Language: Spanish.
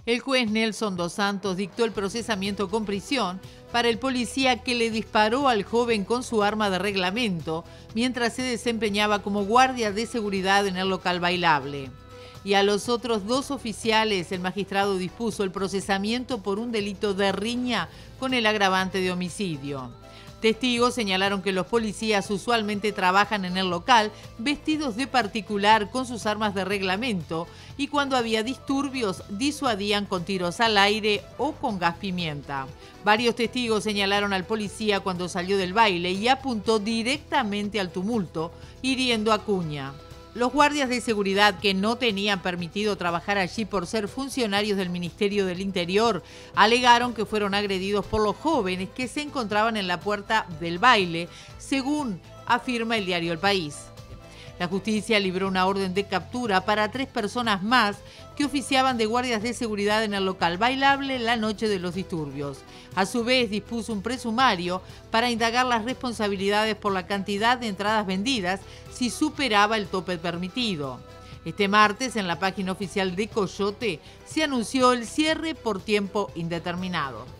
El juez Nelson dos Santos dictó el procesamiento con prisión para el policía que le disparó al joven con su arma de reglamento mientras se desempeñaba como guardia de seguridad en el local bailable. Y a los otros 2 oficiales el magistrado dispuso el procesamiento por un delito de riña con el agravante de homicidio. Testigos señalaron que los policías usualmente trabajan en el local vestidos de particular con sus armas de reglamento y cuando había disturbios disuadían con tiros al aire o con gas pimienta. Varios testigos señalaron al policía cuando salió del baile y apuntó directamente al tumulto, hiriendo a Acuña. Los guardias de seguridad que no tenían permitido trabajar allí por ser funcionarios del Ministerio del Interior alegaron que fueron agredidos por los jóvenes que se encontraban en la puerta del baile, según afirma el diario El País. La justicia libró una orden de captura para 3 personas más que oficiaban de guardias de seguridad en el local bailable la noche de los disturbios. A su vez, dispuso un presumario para indagar las responsabilidades por la cantidad de entradas vendidas si superaba el tope permitido. Este martes, en la página oficial de Coyote, se anunció el cierre por tiempo indeterminado.